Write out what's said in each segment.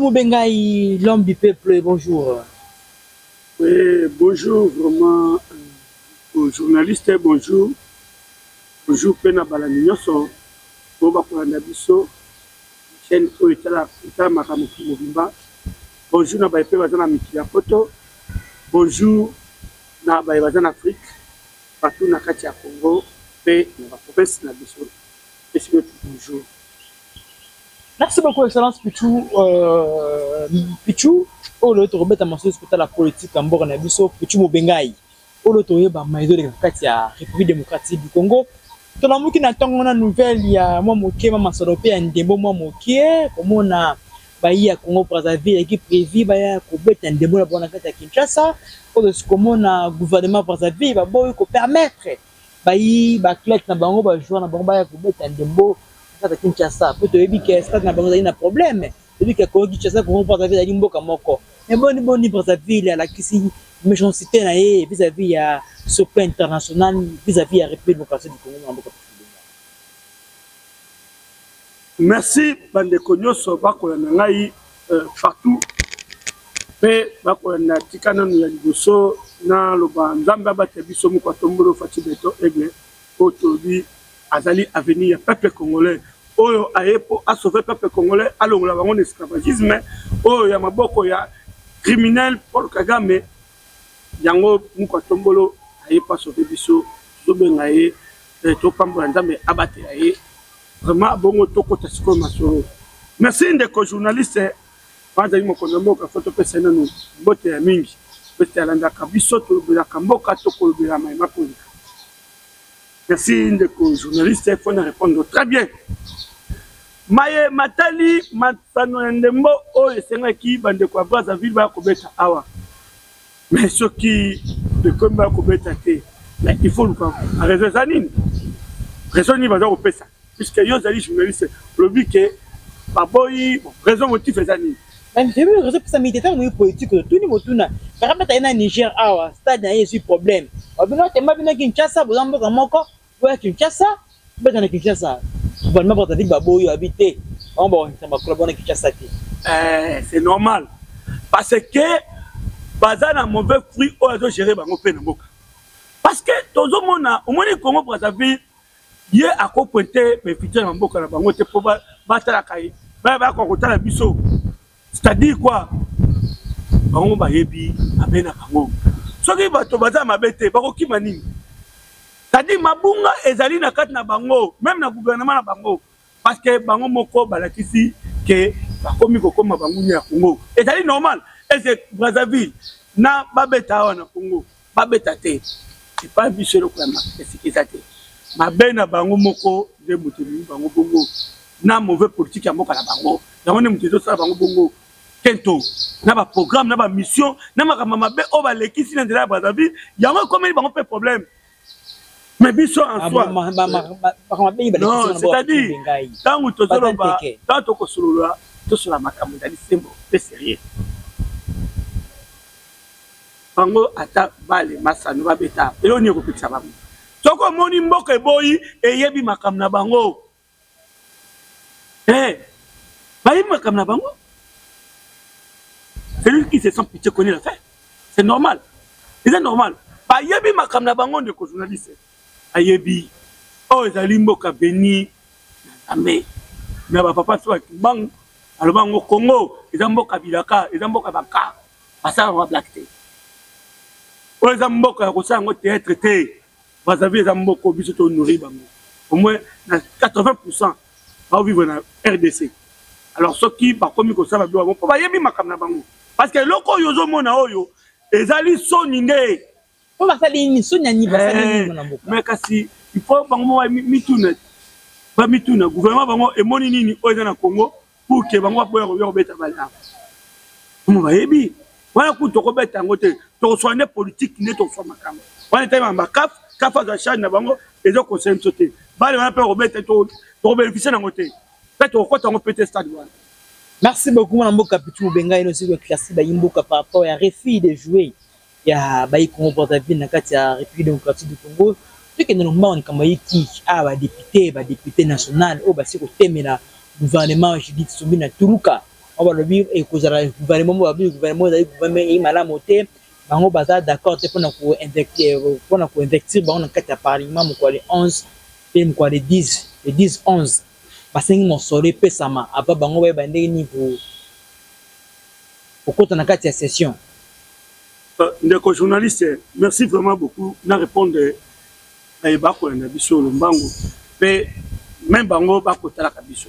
Moubengaï, l'homme du peuple, bonjour. Oui, bonjour vraiment aux journalistes, bonjour. Bonjour Pena Balanignoso, Boba Kouanabiso, chaîne Oitala Makamuki Mobimba. Bonjour na Baïpe Bazana Mikia Poto. Bonjour na Baïbazan Afrique, partout na Katia Congo, et na province na Biso. Bonjour. Merci beaucoup, Excellence Pichou. Pichou, au lieu de remettre à mon hospital la politique en Bornabiso, Pichou Moubengaï. Au lieu de maison de la République démocratique du Congo. Tout le monde qui n'a pas de nouvelles, il y a moi moqué, maman Salopé, un démon, moi moqué, comme on a Bahia Congo Brazzaville qui prévu Bahia Koubet, un démon à Bonakata Kinshasa, comme on a gouvernement Brazzaville, bah bon, il faut permettre Bahia, bah clé, na bango, bah jouer na bango, Bahia Koubet, un démon. Kinshasa peut te dire que stade na bango na problème depuis que Congo Kinshasa Congo Brazzaville ali mboka moko mais boni Brazzaville à la kisi méchanceté na vis-à-vis à ce plan international vis-à-vis à République démocratique du Congo mboka. Merci bande konyoso bakola na ngai partout pe bakola na tikana no ya liboso na loba nzamba batebiso mu kwa tombolo fatibeto egle otobi azali avenir ya peuple congolais oyo ayepo a sauver peuple congolais alongola bango esclavagisme oyo ya maboko ya criminel Paul Kagame yango mukwa tombolo ayepa sauver biso tobenga ye to pambola nzambe abate ye vraiment bongo tokota siko masoro. Merci ndeko journaliste bazali mokondo mboka foto pesa nanu bote ya mingi pete alanda kabiso to bela kamboka to ko bela mai makonga. Merci ndeko journaliste, il faut répondre très bien. Maye matali matano ndembo o esenga ki bande kwa Brazzaville ba kobeta awa. Mais ce qui de comme ba kobeta te, mais il faut le faire. Raison zanine. Raison ni baza kopesa. Puisque yo zali journaliste, le but que baboyi raison motif zanine. Même j'ai vu raison pour ça militaire no politique tout ni motuna. Par rapport à na Niger awa, stade na yesu problème. Babino tema bino Kinshasa bozambo moko. Ouais, Kinshasa, ben Kinshasa, gouvernement Brazzaville baboyo habité. On va on va collaborer Kinshasa. C'est normal parce que bazana un mauvais fruit au azo gérer bango pe na mboka. Parce que tozo mona au moins Congo Brazzaville yé a ko pointer mais futur na mboka na bango te po batala kai. Ba ko kotala biso. C'est-à-dire quoi? Bango ba yebi abena bango. Soki bato bazana mabete bako kimanini. C'est-à-dire mabunga ezali na kati na bango même na gouvernement na bango parce que bango moko balakisi que bakomi kokoma bango ya Congo ezali normal et c'est Brazzaville na babeta wa na Congo babeta te c'est pas biso le quoi c'est ce qui ça te mabe na bango moko de mutemi bango bongo na mauvais politique ya mboka na bango na on mutezo sa bango bongo kento na ba programme na ba mission na makama mabe o balekisi na ndela Brazzaville yango comme bango pe problème. Mais biso en soi. Non, c'est-à-dire, tant que tu as tant que solola, tu as la makamudali sembo, c'est sérieux. Bango ata bale masano ba beta. Et on y repite ça bango. Toko moni mboka boyi et yebi makamna bango. Eh, bayi makamna bango. Celui qui se sent pitié connaît la fait. C'est normal. C'est normal. Ba yebi makamna bango de journaliste. Ayebi o ezali mboka beni amé na ba papa so bang aloba ngo Congo eza mboka bilaka eza mboka baka pasala wa black te o eza mboka ko sa ngo théâtre te Brazzaville eza mboka biso to nourrir bango au moins na 80% ba vivre na RDC. Alors ceux qui ba komi ko sa ba bango po ba yebi makamna bango parce que loko yozo mona oyo ezali soni nde. Mais kasi il faut bango mituna ba mituna gouvernement bango e moni nini o eza na Congo pour que bango boya ko beta bala mo ba yebi wala ku to ko beta ngote to soigner politique ne to so makambo wala tema ba kaf za charge na bango ezo conseil sauter bale wana pe ko beta to bénéficier na ngote peut to ko tango péter stade wala. Merci beaucoup mon mboka Pichou Moubengaï aussi que classé ba yimboka par rapport à refus de jouer. Il y a Baï Congo Brazzaville na kati ya République démocratique du Congo ce que normalement kama yiki a ba député national o ba siko temela gouvernement Judith Suminwa Turuka on va le vivre et que le gouvernement va vivre, le gouvernement est malade monté, on va d'accord pour investir dans le parlement le 11 et le 10 11 parce que mon soleil peut ça ma après bango va bander niveau pour côté na kati ya session. Ndeko journaliste, merci vraiment beaucoup na répondre à bako na biso le mbango mais même bango bako tala ka biso.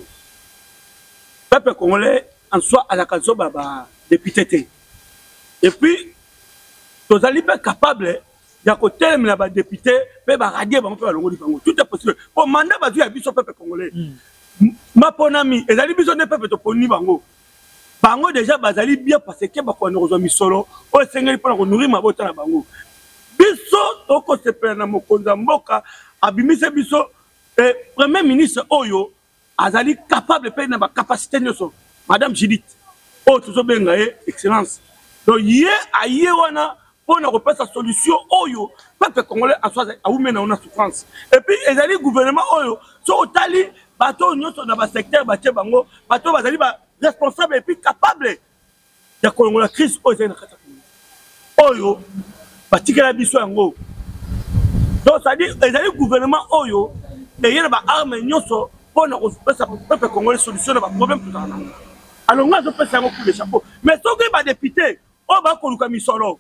Peuple congolais en soi à la kazo baba député. Et puis tous allez pas capable d'un côté mais la député mais ba radier bango pe balongo bango tout est possible. Pour mandat ba à biso peuple congolais. Ma ponami et allez biso ne peuple to poni bango. Bango déjà bazali bien parce que bako na rezo misolo o sengeli pour nourrir ma bota na bango. Biso toko se pena na mokonza mboka abimise biso premier ministre Oyo azali capable de na ba capacité nyoso madame Judith o tuzo benga excellence donc yé aye wana pour na repasser solution Oyo peuple congolais en soi a oumena on a souffrance et puis ezali gouvernement Oyo so otali bato nyoso na ba secteur ba bango bato bazali ba responsable et puis capable de kolongo la crise Oyo na kata Oyo batikela biso yango donc ça dit ezali gouvernement Oyo et il y a des armes nyoso pour na kopesa peuple congolais solution na ba problème tout ça. Alors moi je peux faire un coup de chapeau mais so que ba député on va koluka misolo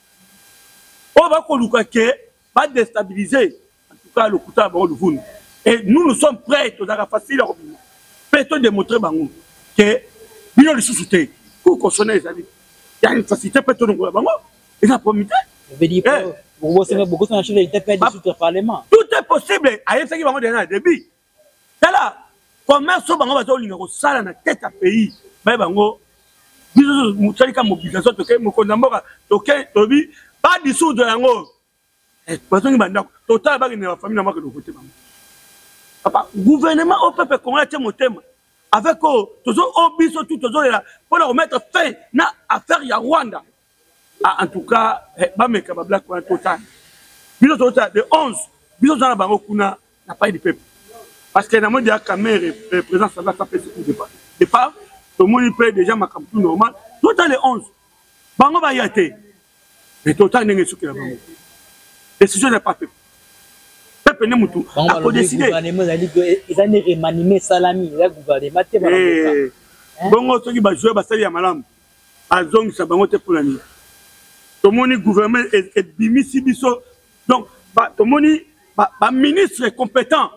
on va koluka que va déstabiliser en tout cas le couteau ba le vunu et nous sommes prêts to za facile peut démontrer bango que bino le sous-souté pour consommer les amis il y a une facilité peut donc bango et la promité veut dire beaucoup de choses étaient fait dissoudre parlement tout est possible aye ça qui bango dernier début là commerce bango ba to linga ko sala na tête à pays ba bango biso mutali ka mobilisation to ke mokonda mboka to ke tobi ba dissoudre yango parce que banda total ba ni la famille na maka do côté bango papa gouvernement au peuple congolais te motema avec toujours au biso tout toujours là pour remettre fin na affaire ya Rwanda en tout cas ba meka ba black total biso total de 11 biso za bango kuna na pas du peuple parce que dans mon dia caméra présence ça va taper ce départ tout le monde peut déjà ma tout normal total les 11 bango ba yaté mais total n'est que la bango décision n'est pas peuple peuple ne mutu a ko décider gouvernement ils ont remanié salami la gouvernement te bana bongo soki ba jouer ba sali ya malam azong sa bango te pour la nuit tout le monde gouvernement et bimisi biso donc tout le monde ba ministre compétent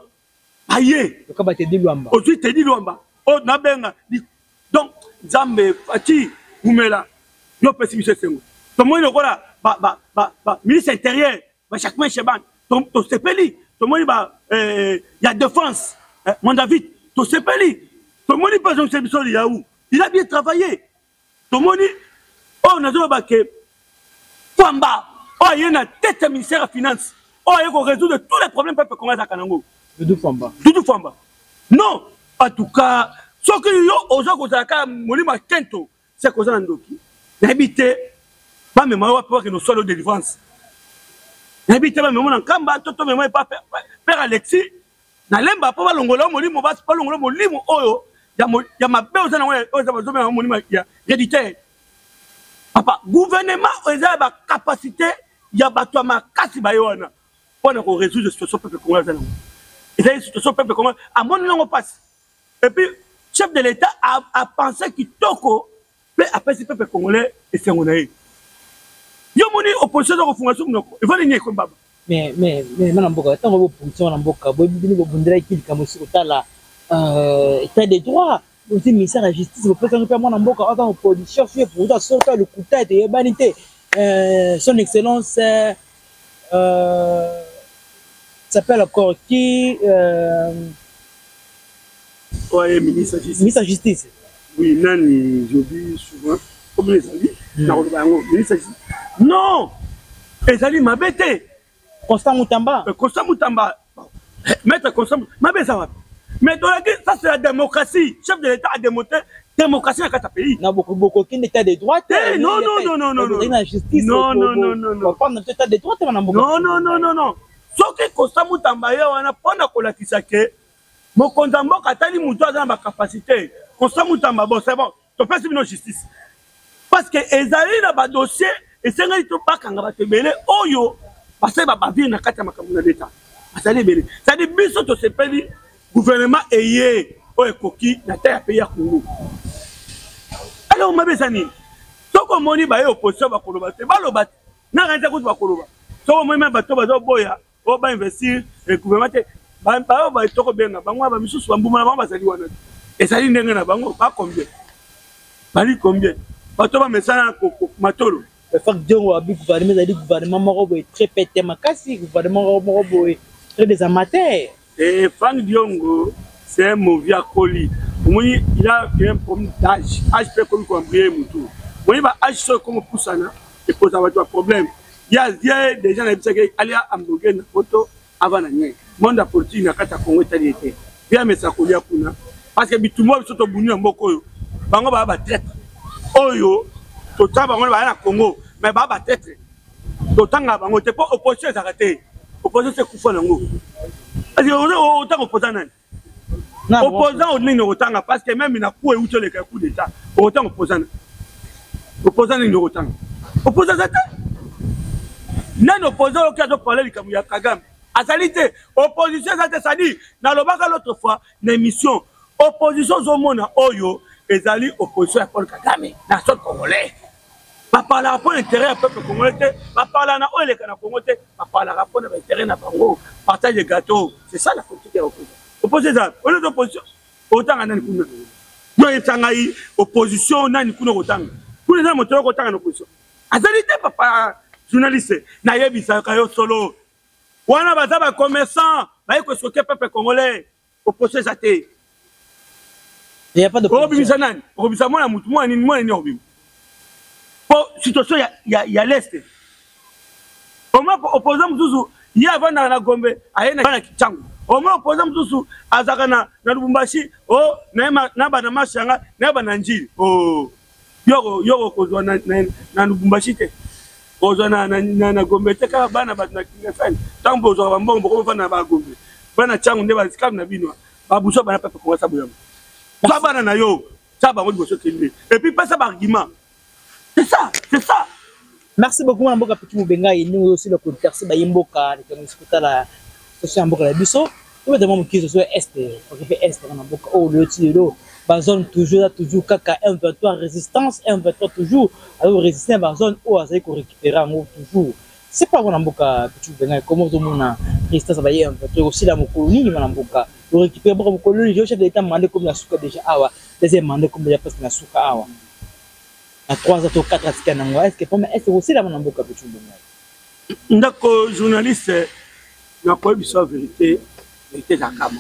aye to ka ba te di Luamba aujourd'hui te di Luamba o na benga donc Zambe Fati Umela yo pessimiste sengo to mo lokola ba ministre intérieur ba chaque main cheban to sepeli to mo ba ya défense mon David to sepeli to mo pas donc c'est biso yaou il a bien travaillé to mo ni o na zo ba ke Kwamba o yena tête ministère des finances o yeko résoudre tous les problèmes peuple congolais à Kanango Doudou Famba. Non, en tout cas, ce que yo oza kozaka molima kento, c'est koza ndoki. N'habite pas même moi pour que nous soyons de délivrance. N'habite pas même en Kamba, toto même pas père Alexis. Na lemba pas longola molimo ba pas longola molimo oyo ya mabe oza na oza bazoma molima ya héréditaire. Papa, gouvernement oza ba capacité ya bato makasi ba yona pour na ko résoudre situation peuple congolais. Et c'est une situation peuple congolais à mon nom passe. Et puis chef de l'État a pensé qu'il toko peut appeler ce peuple congolais et c'est mon aïe. Yo moni opposition de refondation il va ligner comme baba. Mais manamboka tant que opposition manamboka boy bini bo bundela ki kamosi kotala état de droit aussi ministère de la justice le président de manamboka en opposition fait pour sortir le coup de tête et banité son excellence s'appelle encore qui ouais, ministre de la justice. Oui, nani, je dis souvent, comme les amis, ministre de justice. Non, les amis m'a bêté. Constant Moutamba. Constant Moutamba. Maître Constant Moutamba. Ça va. Mais ça, c'est la démocratie. Chef de l'État a démontré démocratie dans le pays. Non, beaucoup d'état de droit. Non. La justice. Non. On parle de l'état de droit. Non. Ce qui est Constant Moutamba, on a pas de mon condamnement, quand il y a une capacité, Constant Moutamba, bon, c'est bon. to passe une justice parce que ezali na ba dossier et c'est ngai to bakanga ba tebele oyo parce que ba vie na kati ya makambo na l'état azali belé ça dit biso to sepeli gouvernement eye o ekoki na terre pays ya Congo alors mabesani soko moni ba ye opposition ba koloba te ba loba na rente ko ba koloba soko moni ba to ba zo boya o ba investir le gouvernement te ba ba to ko benga bangwa ba misusu ba mbuma ba bazali wana et ça dit ndenge na bango ba combien bali combien ba to ba mesana ko matolo le fait que on a vu gouvernement a dit gouvernement moko est très pété makasi gouvernement moko est très des amateurs et Franck Diongo c'est un mauvais colis. Oui, il a un problème d'âge. Âge peut comme cambrier tout. Oui, bah âge sur comme poussana et pose avoir un problème. Il y a des gens qui disent aller à hamburger na photo avant la nuit. Monde à politique na kata Congo talité. Bien mais ça kolia kuna parce que tout le monde surtout buni mboko yo. Bango ba traite. Oyo to ta bango ba na Congo mais ba traite. To tanga bango te pas opposition s'arrêter. Opposition c'est kufa nango. Parce que autant opposant opposant au nini otanga parce que même il a coué ou le coup d'état autant opposant ni otanga opposant ça non opposant au cas de parler comme ya Kagame azalité opposition ça dit na lobaka l'autre fois l'émission opposition zomona oyo ezali opposition à Paul Kagame na sol congolais pas parler pour intérêt à peuple congolais pas parler na oyo le kana congolais pas parler pour intérêt na bango partage de gâteau c'est ça la politique opposition opposé ça on est opposition autant à nani kuna no etangai opposition nani kuna otanga tous les gens moto otanga na opposition azalité papa journaliste na yebisa kayo solo wana baza ba commerçant ba ko soke peuple congolais opposé ça té il y a pas de obimisa nani obimisa mwana mutu mwana ni obim pour situation ya l'est comment opposant mutuzu il y a vana na Gombe ayena na Kichangu au moins opposant mutuzu azakana na Lubumbashi oh na bana mashanga na bana njili oh yoko kozwa na Lubumbashi te kozwa na Gombe te ka bana na Kingafani tambo zo bambongo ko fana ba Gombe bana changu nde ba skam na binwa babuso bana pepe ko sabu yamo ça bana na yo ça ba ngo boso kende et puis pas ça par argument c'est ça. Merci beaucoup Mboka Petit Mubengai nous aussi le contexte ba Mboka de comme la social Mboka la biso nous demandons qui soit est occuper est na Mboka oh le tiro ba zone toujours kaka M23 résistance M23 toujours alors résister ba zone où ça ko récupérer en toujours c'est pas vraiment Mboka Petit Mubengai comment tout monde résistance ba M23 aussi la mokoni na Mboka le récupérer beaucoup colonie le chef d'état mandé comme la souka déjà awa deuxième mandé comme déjà parce que la souka awa à 3 à 4 à est-ce que pour est aussi la Mboka Petit Mubengai ndako journaliste na ko biso vérité za kama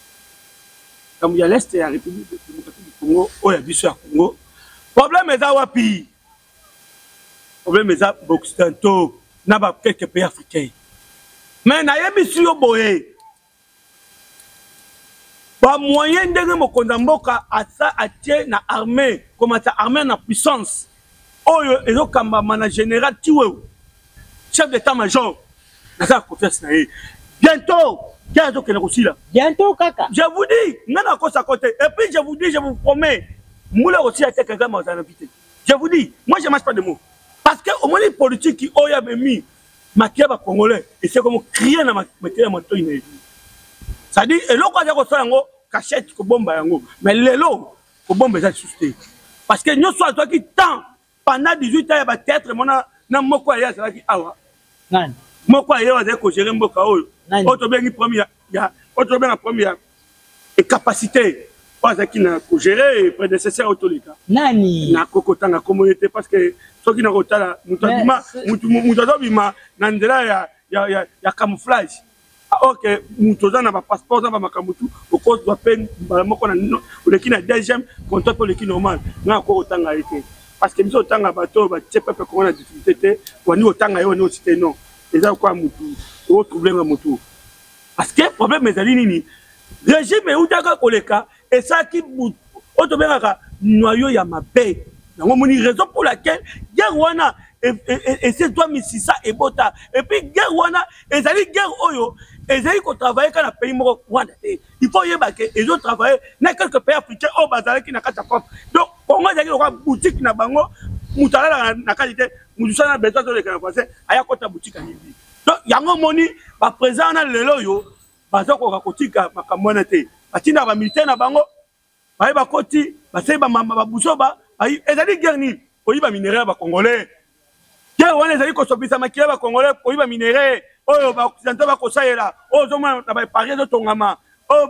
comme ya l'est ya République démocratique du Congo o ya biso ya Congo problème eza wapi problème eza Occidentaux na ba quelques pays africains mais na yebisu yo boye ba moyen ndenge mokonza mboka asa atie na armée comme ta armée na puissance oyo ezokamba mana général tiwe chef d'état-major na ça confiance na ye bientôt bientôt kaka je vous dis nana ko sa côté et puis je vous dis je vous promets moula aussi a quelqu'un m'a invité je vous dis moi je marche pas de mots parce que au moins les politiques qui oya bemi makia ba congolais et c'est comme crier na makia monto iné ça dit et loko ya ko so yango cachette ko bomba yango mais lelo ko bomba ça susté parce que nous soit toi qui tant pendant 18 ans ba théâtre mona na moko ya ça qui awa nani moko ya wa ko gérer mboka oyo auto bengi première ya auto benga première et capacité pas qui na ko gérer prédécesseur autolika nani na kokotanga communauté parce que ceux qui na kotala mutadima mutadobima na ndela ya camouflage ok mutoza na ba passeport na ba makamutu au cause doit peine moko na le qui na deuxième contact pour le qui normal na ko otanga été parce que biso otanga bato ba tchepe pe ko na difficulté ko ni otanga yo ni cité non eza quoi mutu o problème à mutu parce que problème ezali nini régime eutaka koleka et ça qui auto benga noyau ya mabe na moni raison pour laquelle guerre wana et c'est toi misisa et bota et puis guerre wana ezali guerre oyo ezali ko travailler quand na pays moko Rwanda te il faut yeba que ils ont travaillé dans quelques pays africains au bazar qui na kata propre donc Congo ezali ko boutique na bango mutala na qualité mutusana besoin de le français aya kota boutique ni donc yango moni ba présent na lelo yo baza ko kotika makambo na te batinda ba militaire na bango ba ba koti ba sei ba mama ba busoba ezali guerre ni oyiba minerai ba congolais guerre wana ezali ko sobisa makila ba congolais oyiba minerai oyo ba occidentaux ba kosaela oyo zoma na ba paris zo tongama o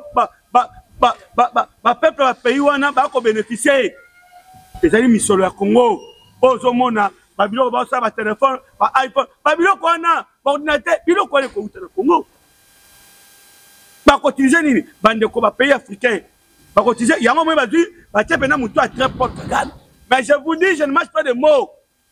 ba peuple ba pays wana ba ko bénéficier ezali misolo ya Congo oyo zomona ba biloko ba sa ba téléphone ba iPhone ba biloko wana ba ordinateur biloko wana ko uta na Congo ba cotiser nini bande ko ba pays africain ba cotiser yango mo ba dit ba tie pena mutu a très porte Kagame mais je vous dis je ne mange pas de mots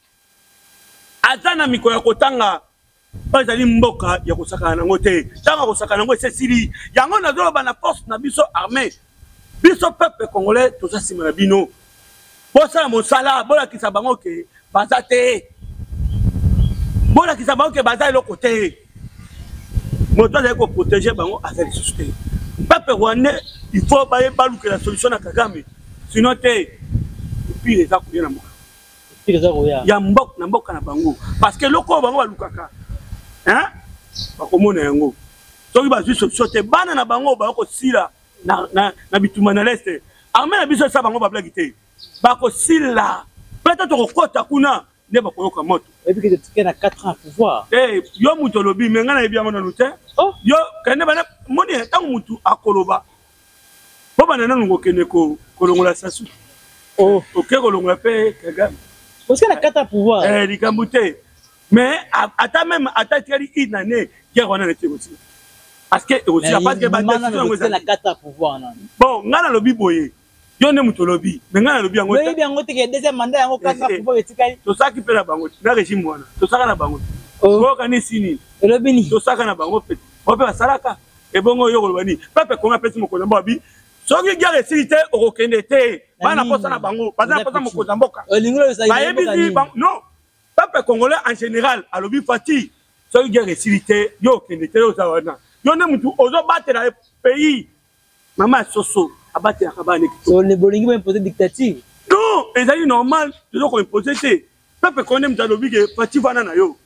atana miko ya kotanga bazali mboka ya kosakana nango te tanga kosakana nango sesili yango nazo ba na force na biso armée biso peuple congolais to sa sima na bino bosa mosala bola kisa bango ke bazate bola kisa bango ke bazali lo côté moto azali ko protéger bango azali susté peuple rwandais il faut baluka la solution na Kagame sinon te pire za kuya na mboka pire za kuya ya mboka na mboka na bango parce que loko bango balukaka hein bakomona yango soki bazwi solution te bana na bango bako sila na bituma na leste armée na biso sa bango ba blague te bako sila peut-être kokota kuna ne bakoyoka moto et puis que tu as 4 ans pouvoir yo muto lobi menga na ebia ngona lute yo kende bana moni tangu mutu akoloba bo bana nanu ngokene ko kolongola sasu ok kolongola pe Kagame parce que na 4 ans pouvoir likambute mais ata même ata tiari inane guerre wana na aussi parce que aussi parce que ba na 4 ans pouvoir non bon ngana lobi boye yo ne muto lobi menga na lobi yango mais bien ngote ke deuxième mandat yango 4 ans pouvoir etikali to saki pe na bango na régime wana to saka na bango ko kani sini lobi ni to saka na bango pe o pe basalaka e bongo yo kolobani pepe ko ngapesi mokola mbabi soki guerre silité okokende te bana posa na bango bana posa mokola mboka non peuple congolais en général à l'obi fati soki guerre silité yo kende te yo zawana yo ne mutu ozo battre le pays mama soso abattre la kabane so le bolingi ba imposer dictature non ezali normal de ko imposer te peuple congolais mutu alobi ke fati vana na yo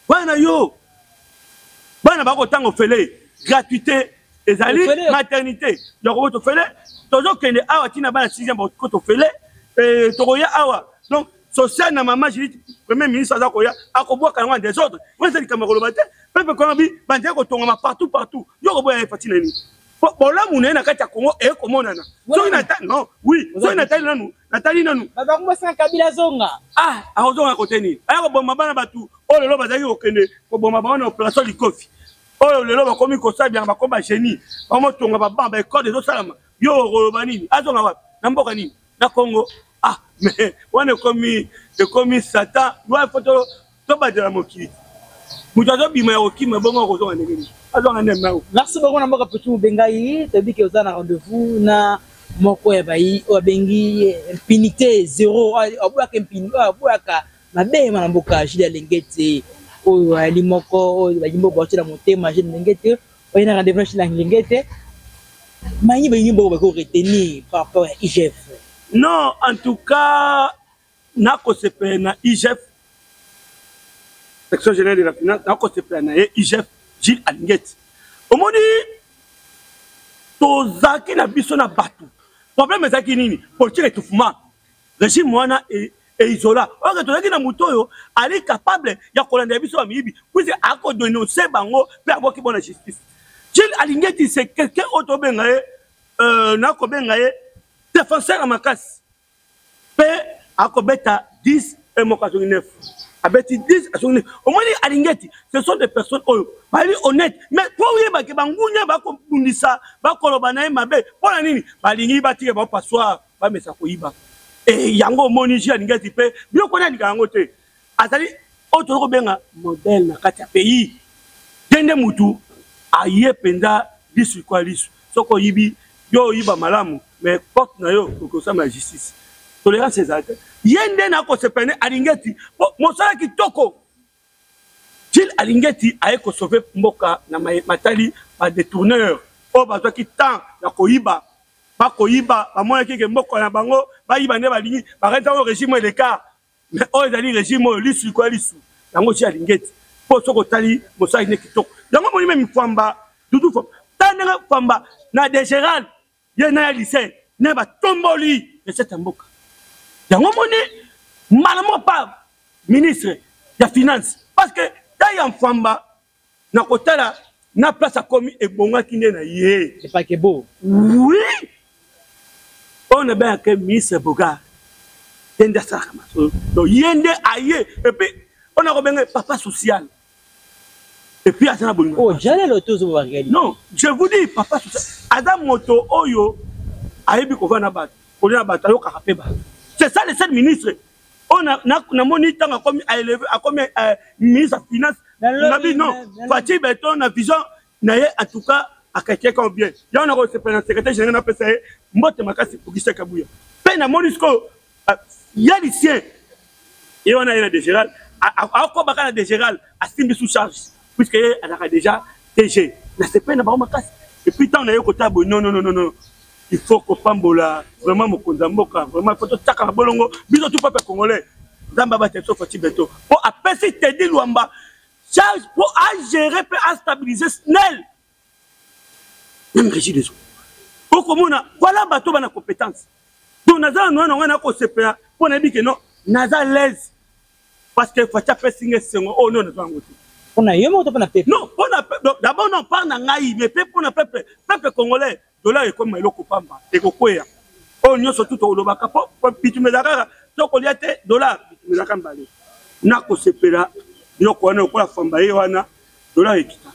bana ba ko tango fele gratuité ezali maternité donc to fele tozo kende awa tina bana 6e ba ko to fele to ya awa donc social na maman Julie premier ministre azakoya akobwa kanwa des autres moi c'est comme kolobate peuple konabi bande ko tongama partout yo ko boya fatina ni bola muna na kati ya Congo e ko monana so ina ta non oui so ina ta natali nanu baba ko sa kabila zonga azonga ko teni ayako bomba bana batu o lelo bazaki ko kende ko bomba bana opération likofi o lelo ba komi ko sabia ba komba génie ba mo tonga ba bamba e code zo salama yo ko nini azonga wapi na mboka nini na Congo mais on est comme Satan doit photo to ba de la mokili mujazo bima okima bongo ko zonga ngeni azonga nema merci beaucoup na mboka Petit Mubengai tabi ke ozana rendez-vous na moko ya bayi o bengi impunité zéro abwaka impunité abwaka mabema na mboka Jules Lengete oyo ali moko oyo bajimbo botela motema Jules Lengete oyo na rendez-vous chez Lengete mani ba yimbo ba ko retenir par rapport à IGF. Non, en tout cas, nako sepe na IGF, section générale de la finance, nako sepe na IGF, Jules Lengete. Omoni, tozaki na biso na batu. Problème ezaki nini? Politique étouffement. Régime wana et isola. Or tozaki na mutoyo, ali capable ya kolanda biso ba miyibi. Puis ako dénoncer bango, pe aboki bona justice. Jules Lengete c'est quelqu'un auto bengaye, nako bengaye défenseur à ma casse. Pe akobeta 10 et mokazo 9. Abeti 10 à son 9. Au moins Lengete, ce sont des personnes honnêtes. Mais pour y ba ke bangunya ba ko bundisa, ba koloba na mabe. Pona nini? Ba lingi ba tike ba passoir, ba mesa ko yiba. Et yango moni Jules Lengete pe, bio kona ndika yango te. Azali auto ko benga modèle na kati ya pays. Dende mutu aye penda lisu kwa lisu. Soko yibi yo yiba malamu. Mais porte na yo ko ça la justice tolérance ezate yende na ko se pene Lengete mosala kitoko Jules Lengete aye ko sauver mboka na matali ba détourneur o ba qui temps ya koyiba ba koyiba ba moya ki ke mboko na bango ba yiba ne ba lingi ba reta au régime de cas mais o ezali régime lisu ko lisu yango ci alingeti po soko tali mosali ne kitoko yango moni même famba dudu fo tananga famba na de général ye na lycée ne ba tomboli de cette mboka yango moni malamo pas ministre ya finance parce que taille en famba na kotala na place a commis et bonga qui n'est na yé c'est pas que beau oui on est bien que ministre Boga yende ça donc yende aye et puis on a bien papa social et puis à bongo oh j'allais l'auto zo regarder non je vous dis papa social Adam moto oyo ayebi ko vana bat ko na batayo ka ba c'est ça le seul ministre on a moni tant comme à élever à comme ministre de finance nabi non Fatih Beton na vision na ye en tout cas à quelqu'un comme bien ya on a reçu le secrétaire général na PSA mbote makasi pour Gisèle Kabuya pe na monisco ya lycéen et on a eu des général à quoi bakana des général à simbi sous charge puisque elle a déjà TG na c'est pas na ba makasi et puis tant na yo kota bo non il faut que pambola vraiment mokonza mboka vraiment faut taka bolongo biso tout peuple congolais zamba ba teso Fatih Beton pour apesi Teddy Luamba charge pour gérer et à stabiliser SNEL même régime des eaux pour comment voilà bateau bana compétence donc naza on a ko CPA pour na dit que non naza l'aise parce que Fatih Pessinge sengo oh non naza ngoti on a yemo to na peuple non on a d'abord on parle na ngai mais pour na peuple congolais dollar est comme eloko pamba et kokwea on nyoso tout au lobaka po pitumezaka to ko liate dollar pitumezaka mbale na ko CPA yoko wana ko la famba ye wana dollar ekita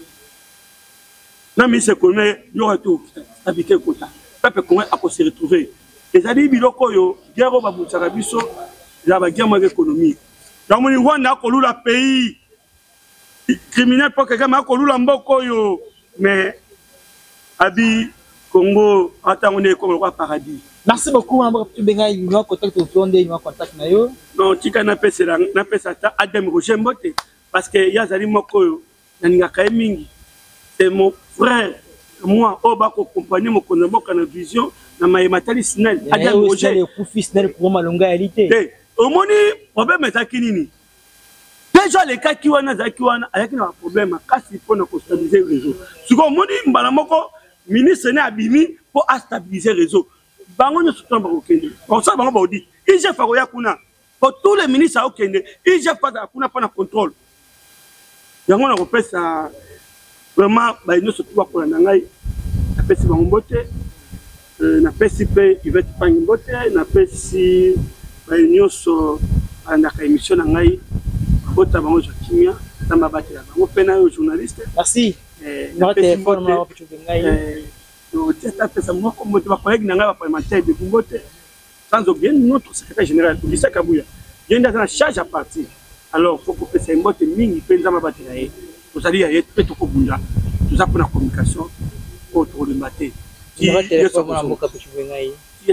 na mi se connaît yo to stabilité kota peuple comment a ko se retrouver les ali biloko yo guerre ba butaka biso ya ba guerre économique donc moni Rwanda ko lula pays criminel pour quelqu'un ma ko lula mboko yo mais abi Congo attend on est comme le paradis. Merci beaucoup on va benga nous contact au fond de nous contact na yo non tika na pesa ta Adam Roger Mbote parce que yazali moko na ninga mingi c'est mon frère moi oba ko compagnie mo konza mboka na vision na mayematali SNEL Adam Roger le coup SNEL pour malonga réalité au moni problème ezaki nini déjà les cas qui wana zaki wana ayaki na problème kasi pour na stabiliser réseau siko moni mbala moko ministre ne abimi pour stabiliser réseau bango ne soutient pas okende on ça bango ba dit IGF ya kuna pour tous les ministres okende IGF pas kuna pas na contrôle yango na repesa vraiment ba ino surtout ko na ngai na pesi bango mbote na pesi pe il va te prendre mbote na pesi ba ino so na ka émission na ngai bota bango je kimia na mabati la bango pe na yo journaliste merci na téléphone ma wapi bengai no tata pesa moi comme tu vas collègue na ngai parlementaire de Kumbote sans oublier notre secrétaire général Gisèle Kabuya il y a une charge à partir alors faut que pesa mbote mingi penza mabati la ye vous allez y être tout kobunda tout ça pour la communication autour du matin na téléphone ma mboka pe bengai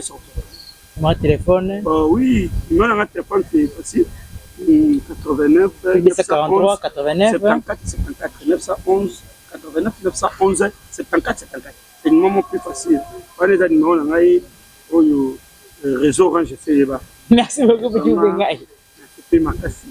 ma téléphone oui numéro de téléphone c'est facile 89 943 89 74 74 911 89 911 74 74 c'est le moment plus facile on est dans on a eu réseau range c'est merci beaucoup petit bengai c'est ma casse